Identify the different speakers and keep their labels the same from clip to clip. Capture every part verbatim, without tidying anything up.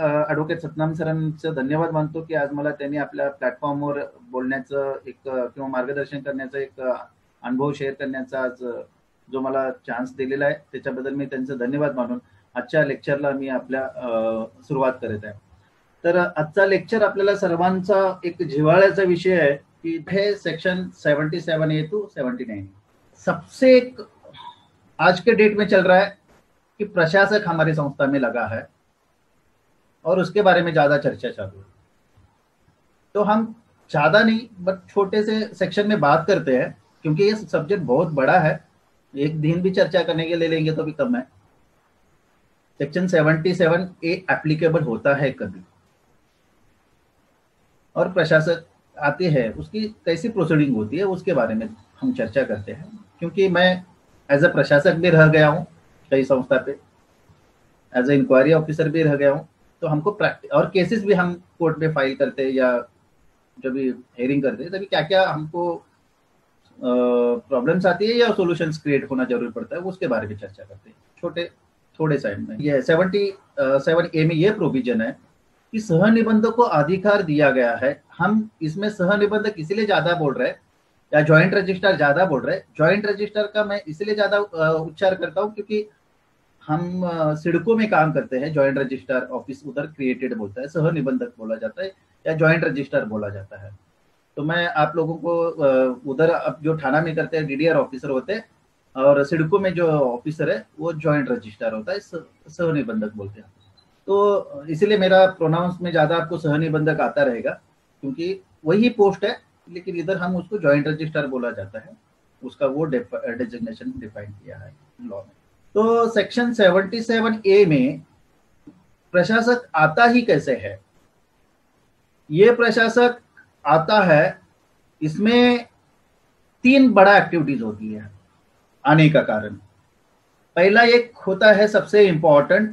Speaker 1: Advocate Satnam सरांचं धन्यवाद मानतो की आज मला त्यांनी आपल्या प्लॅटफॉर्मवर बोलण्याचं एक किंवा मार्गदर्शन करण्याचं एक अनुभव शेअर करण्याचा आज जो मला चान्स दिलेला आहे त्याच्याबद्दल मी त्यांचं धन्यवाद मानून आजच्या लेक्चरला मी आपल्या सुरुवात करत आहे. तर आजचा लेक्चर आपल्याला सर्वांचा एक जिव्हाळ्याचा विषय आहे कि है section seventy seven A to seventy nine. सबसे एक आज के डेट में चल रहा है कि प्रशासक हमारी संस्था में लगा है और उसके बारे में ज्यादा चर्चा चालू है. तो हम ज्यादा नहीं बट छोटे से सेक्शन में बात करते हैं क्योंकि ये सब्जेक्ट बहुत बड़ा है, एक दिन भी चर्चा करने के लिए लेंगे तो भी कम है. Section seventy seven A applicable होता है कभी और प्रशासक आते हैं उसकी कैसी प्रोसीडिंग होती है उसके बारे में हम चर्चा करते हैं. क्योंकि मैं एज ए प्रशासक भी रह गया हूँ कई संस्था पे, एज ए इंक्वायरी ऑफिसर भी रह गया हूँ, तो हमको प्रैक्टिस और केसेस भी हम कोर्ट में फाइल करते हैं या जब भी हेयरिंग करते हैं तभी क्या क्या हमको प्रॉब्लम्स आती है या सॉल्यूशंस क्रिएट होना जरूरी पड़ता है उसके बारे में चर्चा करते हैं छोटे थोड़े टाइम में. ये सेवेंटी सेवन ए में ये प्रोविजन है कि सहनिबंधक को अधिकार दिया गया है. हम इसमें सहनिबंधक इसलिए ज्यादा बोल रहे हैं या ज्वाइंट रजिस्ट्रार ज्यादा बोल रहे हैं. ज्वाइंट रजिस्ट्रार का मैं इसलिए ज्यादा उच्चार करता हूँ क्योंकि हम सिडको में काम करते हैं. ज्वाइंट रजिस्ट्रार ऑफिस उधर क्रिएटेड बोलता है, सहनिबंधक बोला जाता है या ज्वाइंट रजिस्ट्रार बोला जाता है. तो मैं आप लोगों को उधर अब जो थाना में करते हैं डीडीआर ऑफिसर होते हैं और सिडको में जो ऑफिसर है वो ज्वाइंट रजिस्ट्रार होता है, सहनिबंधक बोलते हैं. तो इसलिए मेरा प्रोनाउंस में ज्यादा आपको सहनिबंधक आता रहेगा क्योंकि वही पोस्ट है लेकिन इधर हम उसको ज्वाइंट रजिस्ट्रार बोला जाता है, उसका वो डेजिग्नेशन डिफाइन किया है लॉ में. तो सेक्शन सेवेंटी सेवन ए में प्रशासक आता ही कैसे है? ये प्रशासक आता है, इसमें तीन बड़ा एक्टिविटीज होती है आने का कारण. पहला एक होता है सबसे इंपॉर्टेंट,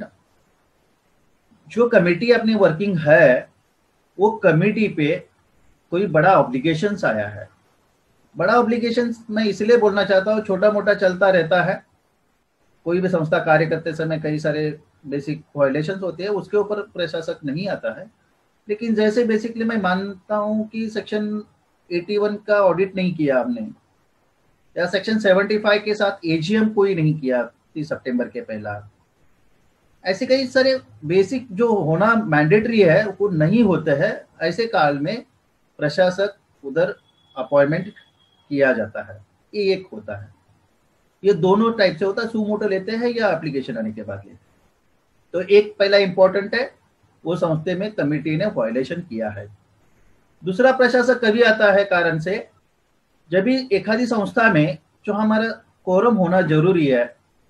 Speaker 1: जो कमेटी अपनी वर्किंग है वो कमेटी पे कोई बड़ा ऑब्लिगेशंस आया है. बड़ा ऑब्लिगेशंस मैं इसलिए बोलना चाहता हूँ, छोटा मोटा चलता रहता है. कोई भी संस्था कार्य करते समय कई सारे बेसिक वायलेशंस होते हैं, उसके ऊपर प्रशासक नहीं आता है. लेकिन जैसे बेसिकली मैं मानता हूँ कि सेक्शन एटी वन का ऑडिट नहीं किया हमने या सेक्शन सेवेंटी फाइव के साथ एजीएम कोई नहीं किया तीस सितंबर के पहला, ऐसे कई सारे बेसिक जो होना मैंडेटरी है वो नहीं होते हैं. ऐसे काल में प्रशासक उधर अपॉइंटमेंट किया जाता है. ये एक होता है, ये दोनों टाइप से होता है, सुमोटो लेते हैं या एप्लीकेशन आने के बाद लेते हैं. तो एक पहला इंपॉर्टेंट है, वो संस्थे में कमिटी ने वायलेशन किया है. दूसरा प्रशासक कभी आता है कारण से जब भी एखादी संस्था में जो हमारा कोरम होना जरूरी है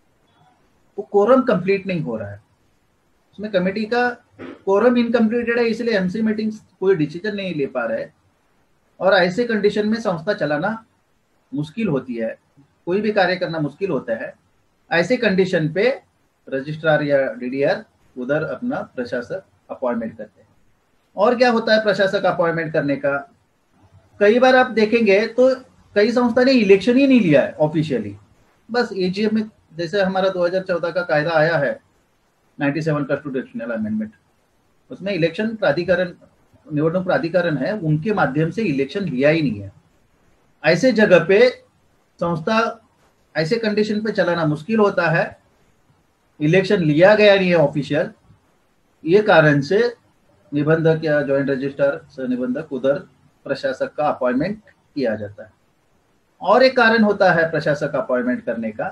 Speaker 1: वो कोरम कंप्लीट नहीं हो रहा है, उसमें कमेटी का कोरम इनकम्प्लीटेड है, इसलिए एमसी मीटिंग्स कोई डिसीजन नहीं ले पा रहे और ऐसे कंडीशन में संस्था चलाना मुश्किल होती है, कोई भी कार्य करना मुश्किल होता है. ऐसे कंडीशन पे रजिस्ट्रार या डीडीआर उधर अपना प्रशासक अपॉइंटमेंट करते हैं. और क्या होता है प्रशासक अपॉइंटमेंट करने का? कई बार आप देखेंगे तो कई संस्था ने इलेक्शन ही नहीं लिया है ऑफिशियली, बस एजीएम में जैसे हमारा दो हज़ार चौदह का कायदा आया है सत्तानवे कॉन्स्टिट्यूशनल अमेंडमेंट, उसमें इलेक्शन प्राधिकरण निवडणूक प्राधिकरण है उनके माध्यम से इलेक्शन लिया ही नहीं है. ऐसे जगह पे संस्था ऐसे कंडीशन पे चलाना मुश्किल होता है, इलेक्शन लिया गया नहीं है ऑफिशियल, ये कारण से निबंधक या ज्वाइंट रजिस्ट्रार सह निबंधक उधर प्रशासक का अपॉइंटमेंट किया जाता है. और एक कारण होता है प्रशासक अपॉइंटमेंट करने का,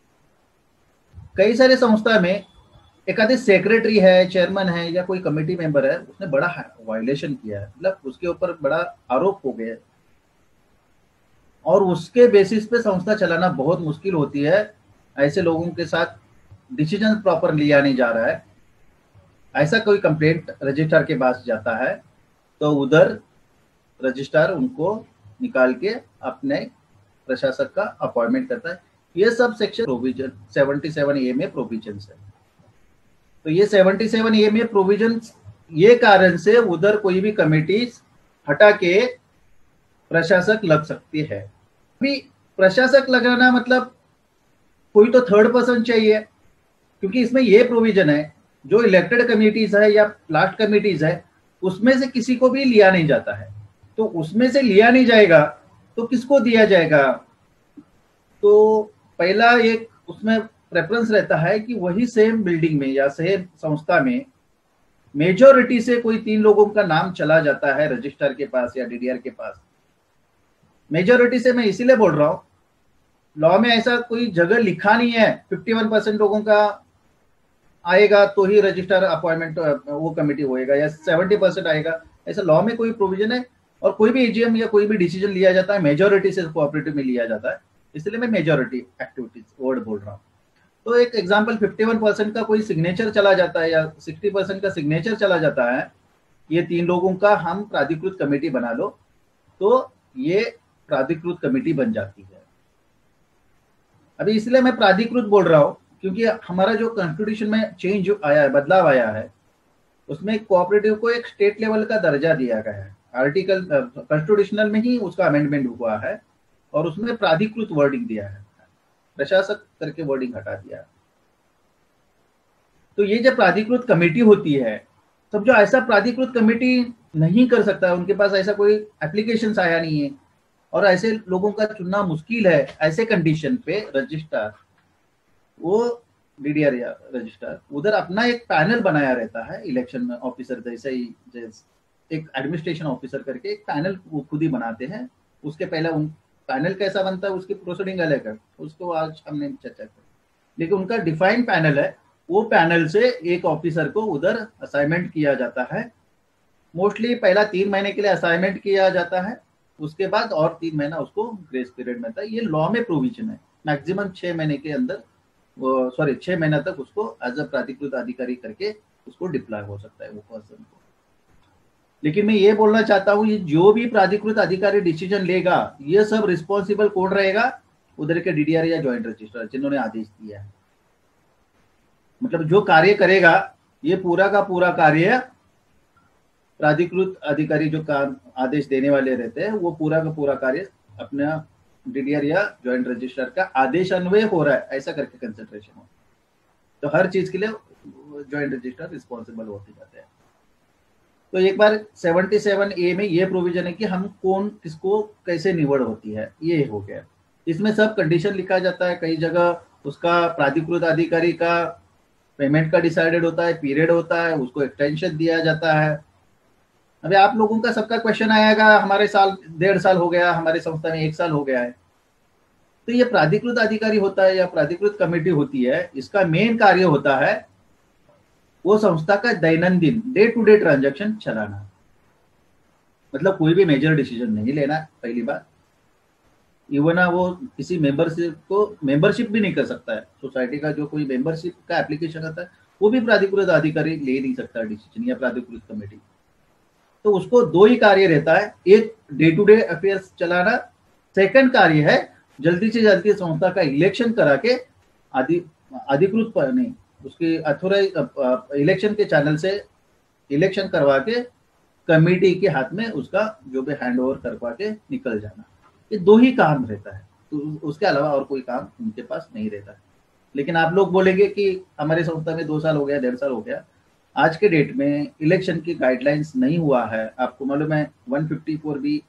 Speaker 1: कई सारे संस्था में एक आधे सेक्रेटरी है, चेयरमैन है या कोई कमेटी मेंबर है, उसने बड़ा वायलेशन किया है, मतलब उसके ऊपर बड़ा आरोप हो गया और उसके बेसिस पे संस्था चलाना बहुत मुश्किल होती है. ऐसे लोगों के साथ डिसीजन प्रॉपर लिया नहीं जा रहा है, ऐसा कोई कंप्लेंट रजिस्ट्रार के पास जाता है तो उधर रजिस्ट्रार उनको निकाल के अपने प्रशासक का अपॉइंटमेंट करता है. ये सब section provision seventy seven A में प्रोविजन है. तो ये सेवेंटी सेवन ए में प्रोविजन ये कारण से उधर कोई भी कमेटी हटा के प्रशासक लग सकती है. अभी प्रशासक लगाना मतलब कोई तो थर्ड पर्सन चाहिए क्योंकि इसमें ये प्रोविजन है जो इलेक्टेड कमिटीज है या लास्ट कमिटीज है उसमें से किसी को भी लिया नहीं जाता है। तो उसमें से लिया नहीं जाएगा तो किसको दिया जाएगा? तो पहला एक उसमें प्रेफरेंस रहता है कि वही सेम बिल्डिंग में या सेम संस्था में मेजॉरिटी से कोई तीन लोगों का नाम चला जाता है रजिस्ट्रार के पास या डीडीआर के पास। मेजॉरिटी से मैं इसीलिए बोल रहा हूं, लॉ में ऐसा कोई जगह लिखा नहीं है इक्यावन परसेंट लोगों का आएगा तो ही रजिस्ट्रार अपॉइंटमेंट वो कमेटी होएगा या सत्तर परसेंट आएगा, ऐसा लॉ में कोई प्रोविजन है? और कोई भी एजीएम या कोई भी डिसीजन लिया जाता है मेजॉरिटी से कोऑपरेटिव में लिया जाता है, इसलिए मैं मेजॉरिटी एक्टिविटीज वर्ड बोल रहा हूँ। तो एक एग्जांपल इक्यावन परसेंट का कोई सिग्नेचर चला जाता है या साठ परसेंट का सिग्नेचर चला जाता है, ये तीन लोगों का हम प्राधिकृत कमेटी बना लो, तो ये प्राधिकृत कमेटी बन जाती है। अभी इसलिए मैं प्राधिकृत बोल रहा हूँ क्योंकि हमारा जो कॉन्स्टिट्यूशन में चेंज आया है, बदलाव आया है, उसमें कोऑपरेटिव को एक स्टेट लेवल का दर्जा दिया गया है। आर्टिकल कॉन्स्टिट्यूशनल में ही उसका अमेंडमेंट हुआ है और उसमें प्राधिकृत वर्डिंग दिया है, प्रशासक करके वर्डिंग हटा दिया। तो ये जो प्राधिकृत कमेटी होती है, सब जो ऐसा प्राधिकृत कमेटी नहीं कर सकता है, उनके पास ऐसा कोई एप्लीकेशन आया नहीं है और ऐसे लोगों का चुनना मुश्किल है, ऐसे कंडीशन पे रजिस्ट्रार वो डीडीआर या रजिस्ट्रार उधर अपना एक पैनल बनाया रहता है इलेक्शन ऑफिसर जैसे ही, जैसे एक एडमिनिस्ट्रेशन ऑफिसर करके एक पैनल वो खुद ही बनाते हैं। उसके पहले उन पैनल कैसा बनता है उसकी प्रोसीडिंग अलग है, उसको आज हमने चर्चा की, लेकिन उनका डिफाइंड पैनल है। वो पैनल से एक ऑफिसर को उधर असाइनमेंट किया जाता है। मोस्टली पहला तीन महीने के लिए असाइनमेंट किया जाता है, उसके बाद और तीन महीना उसको ग्रेस पीरियड मिलता है। ये लॉ में प्रोविजन है, मैक्सिमम छह महीने के अंदर सॉरी छह महीना तक उसको एज अ प्राधिकृत अधिकारी करके उसको डिप्लॉय हो सकता है वो पर्सन को। लेकिन मैं ये बोलना चाहता हूँ, ये जो भी प्राधिकृत अधिकारी डिसीजन लेगा ये सब रिस्पॉन्सिबल कौन रहेगा? उधर के डीडीआर या ज्वाइंट रजिस्ट्रार जिन्होंने आदेश दिया है। मतलब जो कार्य करेगा ये पूरा का पूरा कार्य प्राधिकृत अधिकारी जो काम आदेश देने वाले रहते हैं वो पूरा का पूरा कार्य अपना डीडीआर या ज्वाइंट रजिस्ट्रार का आदेश अन्वय हो रहा है ऐसा करके कंसिडरेशन हो, तो हर चीज के लिए ज्वाइंट रजिस्ट्रार रिस्पॉन्सिबल होते जाते हैं। तो एक बार सतहत्तर ए में ये प्रोविजन है कि हम कौन किसको कैसे निवड़ होती है, ये हो गया। इसमें सब कंडीशन लिखा जाता है, कई जगह उसका प्राधिकृत अधिकारी का पेमेंट का डिसाइडेड होता है, पीरियड होता है, उसको एक्सटेंशन दिया जाता है। अभी आप लोगों का सबका क्वेश्चन आएगा, हमारे साल डेढ़ साल हो गया, हमारे संस्था में एक साल हो गया है। तो ये प्राधिकृत अधिकारी होता है या प्राधिकृत कमेटी होती है, इसका मेन कार्य होता है वो संस्था का दैनंदिन डे टू डे ट्रांजैक्शन चलाना। मतलब कोई भी मेजर डिसीजन नहीं लेना, पहली बात। इवन वो किसी मेंबरशिप को मेंबरशिप भी नहीं कर सकता है। सोसाइटी का जो कोई मेंबरशिप का एप्लीकेशन आता है वो भी प्राधिकृत अधिकारी ले नहीं सकता डिसीजन या प्राधिकृत कमेटी। तो उसको दो ही कार्य रहता है, एक डे टू डे अफेयर्स चलाना, सेकंड कार्य है जल्दी से जल्दी संस्था का इलेक्शन करा के आदि अधिकृत पर नहीं उसकी अथॉराइज इलेक्शन के चैनल से इलेक्शन करवा के कमेटी के हाथ में उसका जो भी हैंड ओवर करवा के निकल जाना। ये दो ही काम रहता है, तो उसके अलावा और कोई काम उनके पास नहीं रहता है। लेकिन आप लोग बोलेंगे कि हमारे संस्था में दो साल हो गया, डेढ़ साल हो गया, आज के डेट में इलेक्शन की गाइडलाइंस नहीं हुआ है। आपको मालूम है एक सौ चौवन भी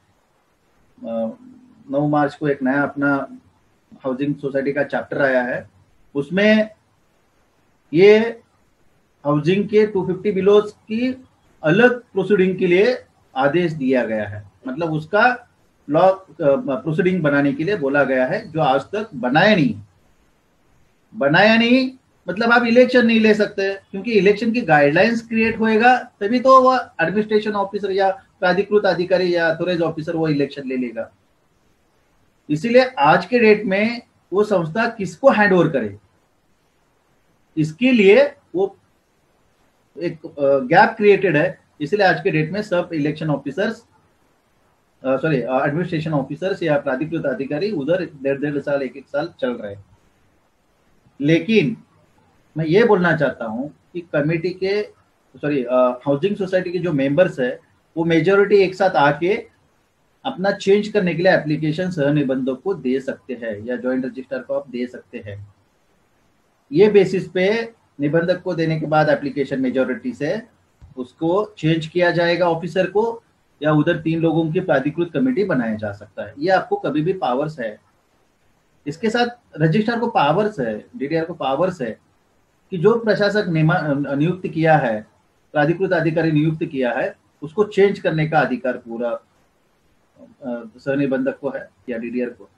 Speaker 1: नौ मार्च को एक नया अपना हाउसिंग सोसाइटी का चैप्टर आया है, उसमें ये हाउसिंग के दो सौ पचास बिलोज की अलग प्रोसीडिंग के लिए आदेश दिया गया है। मतलब उसका लॉ प्रोसीडिंग बनाने के लिए बोला गया है, जो आज तक बनाया नहीं बनाया नहीं मतलब आप इलेक्शन नहीं ले सकते, क्योंकि इलेक्शन की गाइडलाइंस क्रिएट होएगा तभी तो वो एडमिनिस्ट्रेशन ऑफिसर या प्राधिकृत अधिकारी या अथॉराइज ऑफिसर वो इलेक्शन ले लेगा। इसीलिए आज के डेट में वो संस्था किसको हैंड ओवर करे, इसके लिए वो एक गैप क्रिएटेड है। इसलिए आज के डेट में सब election officers sorry administration officers या प्राधिकृत अधिकारी उधर डेढ़ डेढ़ साल एक एक साल चल रहे हैं। लेकिन मैं ये बोलना चाहता हूं कि कमेटी के सॉरी हाउसिंग सोसाइटी के जो मेंबर्स है वो मेजॉरिटी एक साथ आके अपना चेंज करने के लिए एप्लीकेशन सह निबंधक को दे सकते हैं या ज्वाइंट रजिस्ट्रार को आप दे सकते हैं। ये बेसिस पे निबंधक को देने के बाद एप्लीकेशन मेजॉरिटी से उसको चेंज किया जाएगा ऑफिसर को, या उधर तीन लोगों की प्राधिकृत कमेटी बनाया जा सकता है। ये आपको कभी भी पावर्स है। इसके साथ रजिस्ट्रार को पावर्स है, डीडीआर को पावर्स है कि जो प्रशासक नियुक्त किया है, प्राधिकृत अधिकारी नियुक्त किया है, उसको चेंज करने का अधिकार पूरा सहनिबंधक को है या डीडीआर को।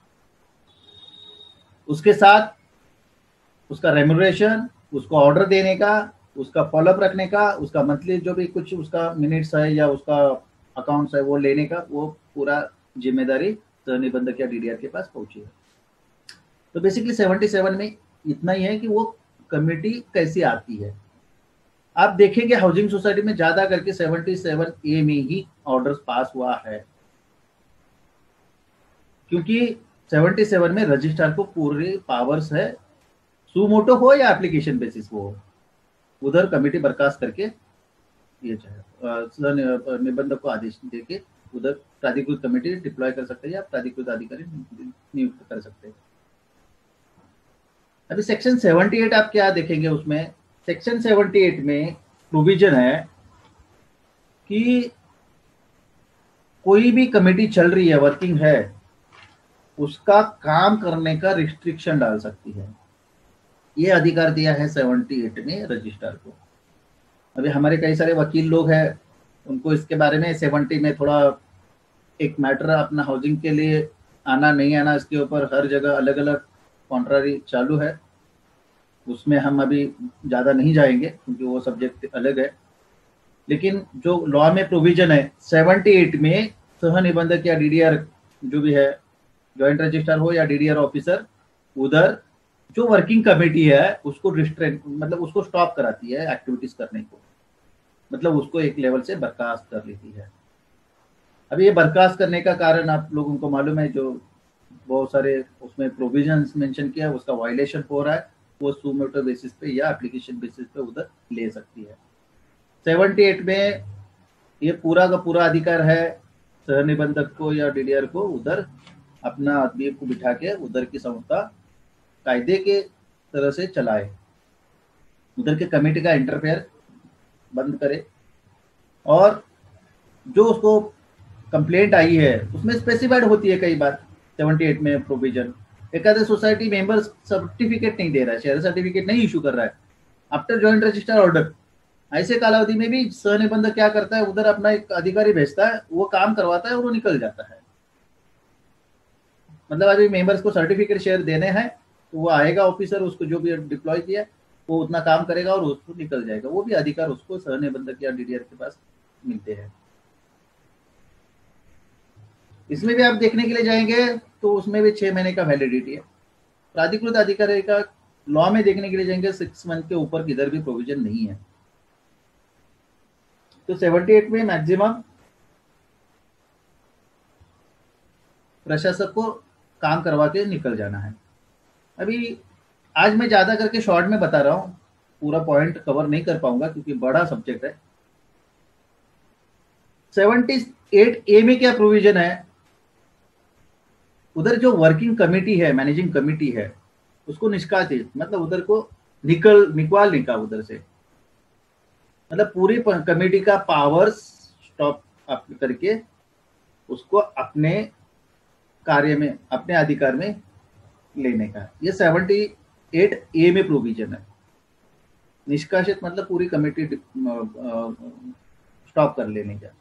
Speaker 1: उसके साथ उसका रेम्यूनरेशन, उसको ऑर्डर देने का, उसका फॉलोअप रखने का, उसका मंथली जो भी कुछ उसका मिनट्स है या उसका अकाउंट्स है वो लेने का, वो पूरा जिम्मेदारी सहनिबंधक या डीडीआर के पास पहुंची है। तो बेसिकली सतहत्तर में इतना ही है कि वो कमेटी कैसी आती है। आप देखेंगे हाउसिंग सोसाइटी में ज्यादा करके सतहत्तर ए में ही ऑर्डर्स पास हुआ है, क्योंकि सतहत्तर में रजिस्ट्रार को पूरे पावर्स है, सुमोटो हो या एप्लीकेशन बेसिस हो, उधर कमेटी बर्खास्त करके ये चाहे निबंधक को आदेश देके उधर प्राधिकृत कमेटी डिप्लॉय कर सकते हैं या प्राधिकृत अधिकारी नियुक्त कर सकते हैं। अभी सेक्शन अठहत्तर आप क्या देखेंगे, उसमें सेक्शन अठहत्तर में प्रोविजन है कि कोई भी कमेटी चल रही है, वर्किंग है, उसका काम करने का रिस्ट्रिक्शन डाल सकती है। ये अधिकार दिया है अठहत्तर में रजिस्ट्रार को। अभी हमारे कई सारे वकील लोग हैं, उनको इसके बारे में सत्तर में थोड़ा एक मैटर अपना हाउसिंग के लिए आना नहीं आना, इसके ऊपर हर जगह अलग अलग कॉन्ट्रारी चालू है। उसमें हम अभी ज़्यादा नहीं जाएंगे क्योंकि वो सब्जेक्ट अलग है। लेकिन जो लॉ में प्रोविजन है अठहत्तर में, सह निबंधक या डीडीआर जो भी है, ज्वाइंट रजिस्ट्रार हो या डीडीआर ऑफिसर, उधर जो वर्किंग कमेटी है उसको रिस्ट्रेन मतलब उसको स्टॉप कराती है एक्टिविटीज करने को, मतलब उसको एक लेवल से बर्खास्त कर लेती है। अभी ये बर्खास्त करने का कारण आप लोगों को मालूम है, जो बहुत सारे उसमें प्रोविजंस मेंशन किया है, उसका वायलेशन हो रहा है, वो सुमोटो बेसिस पे या एप्लीकेशन बेसिस पे उधर ले सकती है। अठहत्तर में ये पूरा का पूरा अधिकार है सह निबंधक को या डीडीआर को उधर अपना आदमी को बिठा के उधर की संस्था कायदे के तरह से चलाए, उधर के कमेटी का इंटरफेयर बंद करे, और जो उसको कंप्लेंट आई है उसमें स्पेसिफाइड होती है कई बार अठहत्तर में प्रोविजन, एक आधे सोसाइटी मेंबर्स सर्टिफिकेट नहीं दे रहा है, शेयर सर्टिफिकेट नहीं इशू कर रहा है आफ्टर ज्वाइंट रजिस्ट्रार ऑर्डर, ऐसे कालावधि में भी सह निबंधक क्या करता है, उधर अपना एक अधिकारी भेजता है, वो काम करवाता है और वो निकल जाता है। मतलब अभी मेंबर्स को सर्टिफिकेट शेयर देने हैं तो वो आएगा ऑफिसर, उसको जो भी डिप्लॉय किया वो उतना काम करेगा और उसको निकल जाएगा। वो भी अधिकार उसको सह निबंधक या डीडीआर के पास मिलते हैं। इसमें भी आप देखने के लिए जाएंगे तो उसमें भी छह महीने का वैलिडिटी है। प्राधिकृत अधिकारी का लॉ में देखने के लिए जाएंगे सिक्स मंथ के ऊपर किधर भी प्रोविजन नहीं है। तो अठहत्तर में मैक्सिमम प्रशासक को काम करवा के निकल जाना है। अभी आज मैं ज्यादा करके शॉर्ट में बता रहा हूं, पूरा पॉइंट कवर नहीं कर पाऊंगा क्योंकि बड़ा सब्जेक्ट है। अठहत्तर ए में क्या प्रोविजन है, उधर जो वर्किंग कमेटी है, मैनेजिंग कमेटी है, उसको निष्कासित मतलब उधर को निकल निकवाल निका उधर से, मतलब पूरी कमेटी का पावर्स स्टॉप करके उसको अपने कार्य में, अपने अधिकार में लेने का। ये अठहत्तर ए में प्रोविजन है। निष्कासित मतलब पूरी कमेटी स्टॉप कर लेने का।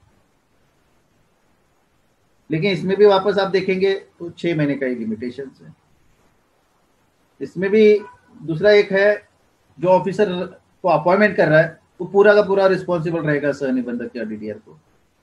Speaker 1: लेकिन इसमें भी वापस आप देखेंगे तो छह महीने का ही लिमिटेशन है। इसमें भी दूसरा एक है, जो ऑफिसर को अपॉइंटमेंट कर रहा है वो पूरा का पूरा रिस्पॉन्सिबल रहेगा सह निबंधक या डीडीआर को।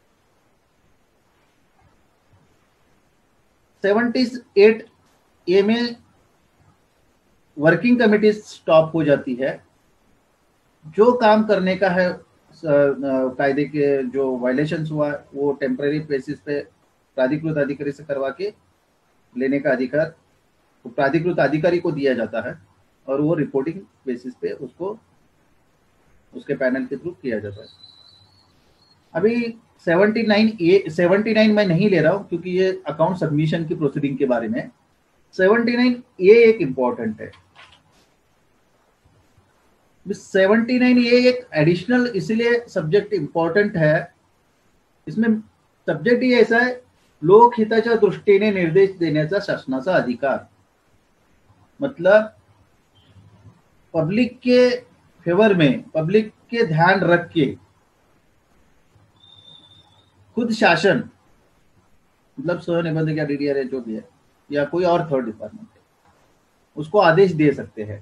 Speaker 1: अठहत्तर ए में वर्किंग कमेटी स्टॉप हो जाती है। जो काम करने का है कायदे के जो वायलेशंस हुआ वो टेम्पररी बेसिस पे प्राधिकृत अधिकारी से करवा के लेने का अधिकार तो प्राधिकृत अधिकारी को दिया जाता है और वो रिपोर्टिंग बेसिस पे उसको उसके पैनल के थ्रू किया जाता है। अभी उन्यासी ए उन्यासी मैं नहीं ले रहा हूँ क्योंकि ये अकाउंट सबमिशन की प्रोसीडिंग के बारे में। उन्यासी ए एक इंपॉर्टेंट है। सेवेंटी नाइन ये एक एडिशनल इसलिए सब्जेक्ट इंपॉर्टंट है, इसमें सब्जेक्ट ही ऐसा है, लोकहिताच्या दृष्टीने निर्देश देण्याचा शासनाचा अधिकार, मतलब पब्लिक के फेवर में, पब्लिक के ध्यान रख के खुद शासन, मतलब सहनिबंधक या डीडीआर है जो भी है या कोई और थर्ड डिपार्टमेंट है, उसको आदेश दे सकते हैं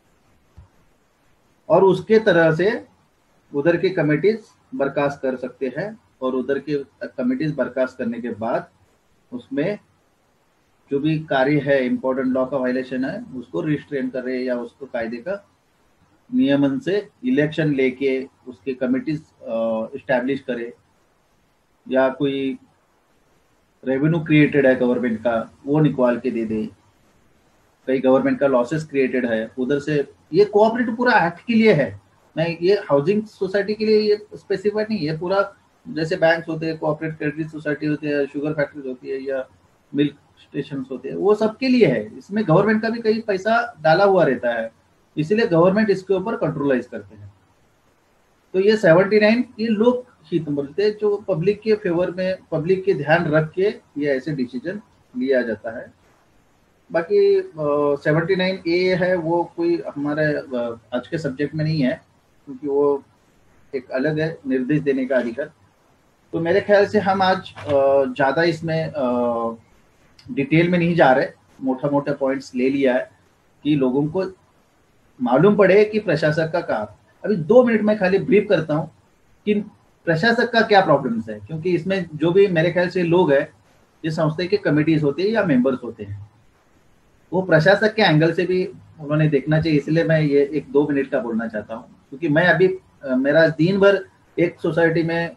Speaker 1: और उसके तरह से उधर की कमिटीज बर्खास्त कर सकते हैं और उधर की कमिटीज बर्खास्त करने के बाद उसमें जो भी कार्य है, इंपॉर्टेंट लॉ का वायलेशन है, उसको रिस्ट्रेन करे या उसको कायदे का नियमन से इलेक्शन लेके उसके कमिटीज इस्टेब्लिश करे, या कोई रेवेन्यू क्रिएटेड है गवर्नमेंट का वो निकाल के दे दे, कई गवर्नमेंट का लॉसेस क्रिएटेड है उधर से, ये कोऑपरेटिव पूरा एक्ट के लिए है, मैं ये हाउसिंग सोसाइटी के लिए ये स्पेसिफाइड नहीं है, पूरा जैसे बैंक्स होते हैं, कोऑपरेटिव क्रेडिट सोसाइटी होती है, शुगर फैक्ट्रीज होती है या मिल्क स्टेशन होते हैं, वो सबके लिए है। इसमें गवर्नमेंट का भी कई पैसा डाला हुआ रहता है, इसीलिए गवर्नमेंट इसके ऊपर कंट्रोलाइज करते हैं। तो ये सेवेंटी नाइन ये लोग हित बोलते हैं, जो पब्लिक के फेवर में, पब्लिक के ध्यान रख के ये ऐसे डिसीजन लिया जाता है। बाकी सेवेंटी नाइन ए है वो कोई हमारे uh, आज के सब्जेक्ट में नहीं है, क्योंकि वो एक अलग है, निर्देश देने का अधिकार। तो मेरे ख्याल से हम आज uh, ज़्यादा इसमें डिटेल uh, में नहीं जा रहे, मोटा मोटा पॉइंट्स ले लिया है कि लोगों को मालूम पड़े कि प्रशासक का काम। अभी दो मिनट में खाली ब्रीफ करता हूँ कि प्रशासक का क्या प्रॉब्लम्स है, क्योंकि इसमें जो भी मेरे ख्याल से लोग हैं, ये संस्था के कमिटीज होते हैं या मेंबर्स होते हैं, वो प्रशासक के एंगल से भी उन्होंने देखना चाहिए, इसलिए मैं ये एक दो मिनट का बोलना चाहता हूँ। क्योंकि मैं अभी मेरा दिन भर एक सोसाइटी में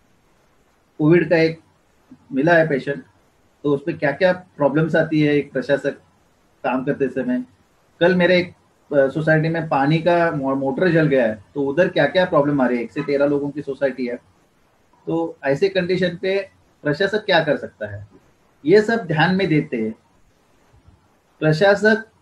Speaker 1: कोविड का एक मिला है पेशेंट, तो उसमें क्या क्या प्रॉब्लम्स आती है एक प्रशासक काम करते समय। कल मेरे एक सोसाइटी में पानी का मोटर जल गया है, तो उधर क्या क्या प्रॉब्लम आ रही है, एक से तेरह लोगों की सोसाइटी है, तो ऐसे कंडीशन पे प्रशासक क्या कर सकता है, ये सब ध्यान में देते हैं। प्रशासक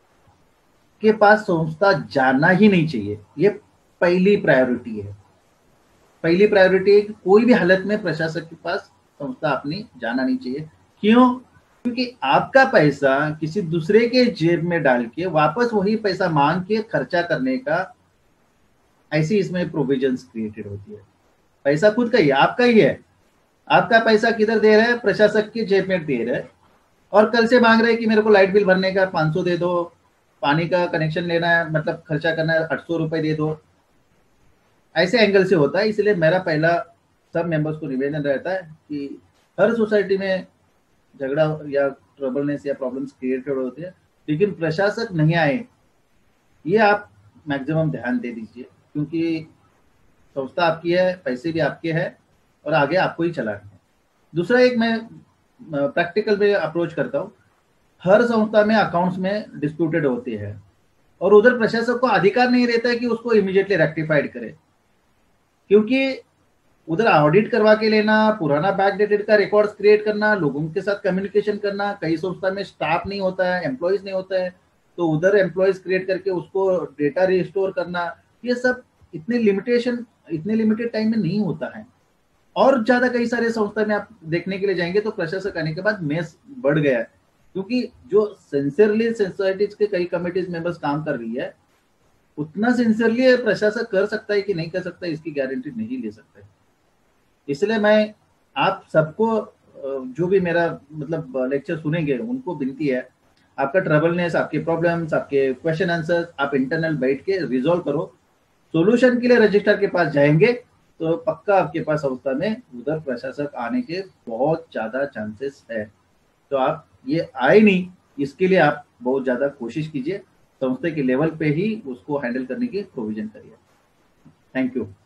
Speaker 1: के पास संस्था जाना ही नहीं चाहिए, ये पहली प्रायोरिटी है। पहली प्रायोरिटी है कि कोई भी हालत में प्रशासक के पास संस्था अपनी जाना नहीं चाहिए। क्यों? क्योंकि आपका पैसा किसी दूसरे के जेब में डाल के वापस वही पैसा मांग के खर्चा करने का, ऐसी इसमें प्रोविजंस क्रिएटेड होती है। पैसा खुद का ही, आपका ही है, आपका पैसा किधर दे रहे हैं, प्रशासक के जेब में दे रहे हैं, और कल से मांग रहे हैं कि मेरे को लाइट बिल भरने का पाँच सौ दे दो, पानी का कनेक्शन लेना है, मतलब खर्चा करना है आठ सौ रुपये दे दो, ऐसे एंगल से होता है। इसलिए मेरा पहला सब मेंबर्स को निवेदन रहता है कि हर सोसाइटी में झगड़ा या ट्रबलनेस या प्रॉब्लम्स क्रिएटेड होते हैं, लेकिन प्रशासक नहीं आए, ये आप मैक्सिमम ध्यान दे दीजिए, क्योंकि संस्था आपकी है, पैसे भी आपके हैं और आगे आपको ही चलाना है। दूसरा एक मैं प्रैक्टिकल में अप्रोच करता हूँ, हर संस्था में अकाउंट्स में डिस्प्यूटेड होते हैं और उधर प्रशासक को अधिकार नहीं रहता है कि उसको इमीडिएटली रेक्टिफाइड करे, क्योंकि उधर ऑडिट करवा के लेना, पुराना बैकडेटेड का रिकॉर्ड्स क्रिएट करना, लोगों के साथ कम्युनिकेशन करना, कई संस्था में स्टाफ नहीं होता है, एम्प्लॉयज नहीं होता है, तो उधर एम्प्लॉयज क्रिएट करके उसको डेटा रिस्टोर करना, ये सब इतने लिमिटेशन, इतने लिमिटेड टाइम में नहीं होता है। और ज्यादा कई सारे संस्था में आप देखने के लिए जाएंगे तो प्रशासक आने के बाद मेस बढ़ गया है, क्योंकि जो सिंसियरली सोसाइटीज के कई कमिटीज मेंबर्स काम कर रही है, उतना सिंसियरली प्रशासक कर सकता है कि नहीं कर सकता, इसकी गारंटी नहीं ले सकता है। इसलिए मैं आप सबको, जो भी मेरा मतलब लेक्चर सुनेंगे, उनको विनती है, आपका ट्रबलनेस, आपके प्रॉब्लम्स, आपके क्वेश्चन आंसर आप इंटरनल बैठ के रिजॉल्व करो। सॉल्यूशन के लिए रजिस्ट्रार के पास जाएंगे तो पक्का आपके पास संस्था में उधर प्रशासक आने के बहुत ज्यादा चांसेस है। तो आप ये आए नहीं, इसके लिए आप बहुत ज्यादा कोशिश कीजिए, संस्था के लेवल पे ही उसको हैंडल करने की प्रोविजन करिए। Thank you.